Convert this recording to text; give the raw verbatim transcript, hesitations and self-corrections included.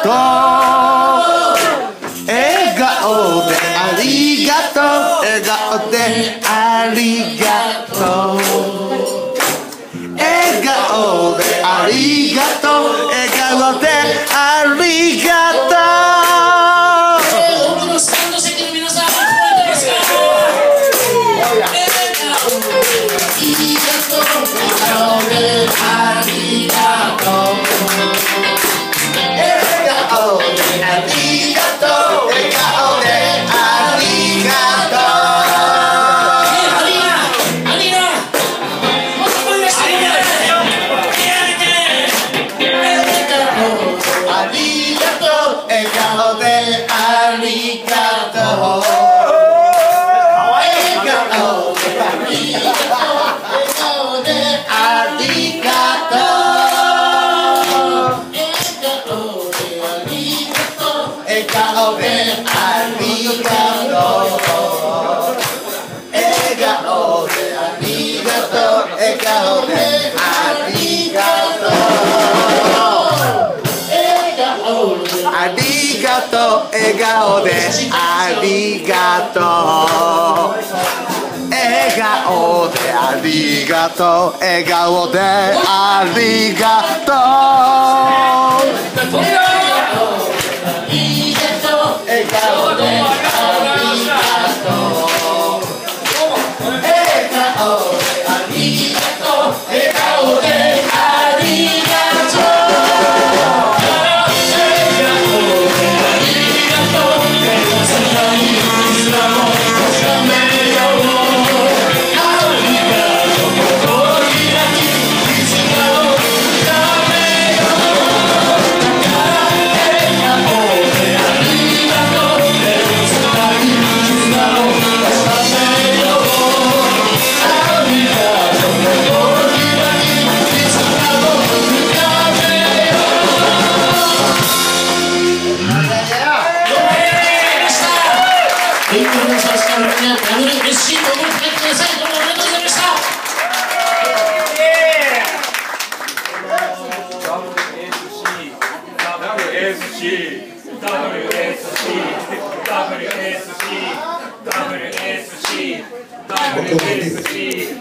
とう笑顔でありがとう笑顔でありがとう笑顔でありがとう笑顔でありがとう奥のスタンド席の皆さん覚えてますか？ありがとう笑顔でありがとう笑顔でありがとうありがありがもっと声出してありがとう笑顔でありがとう笑顔でありがとう笑顔でありがとう笑顔でありがとうありがとう笑顔でありがとう笑顔でありがとう笑顔でありがとう笑顔でありがとう笑顔でありがとう笑顔でありがとうダブルエスシー と思ってください。どうもありがとうございました。ダブルエスシー ダブルエスシー ダブルエスシー ダブルエスシー ダブルエスシー ダブルエスシー